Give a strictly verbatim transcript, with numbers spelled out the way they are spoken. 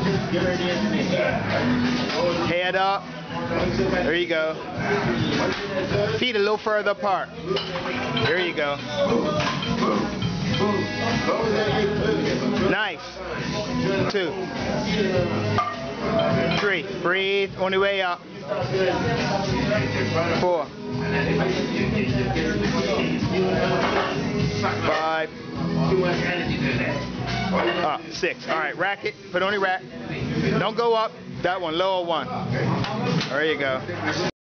Head up. There you go. Feet a little further apart. There you go. Nice. Two. Three. Breathe. On the way up. Four. Five. Uh, six. All right, rack it. Put on the rack. Don't go up. That one, lower one. There you go.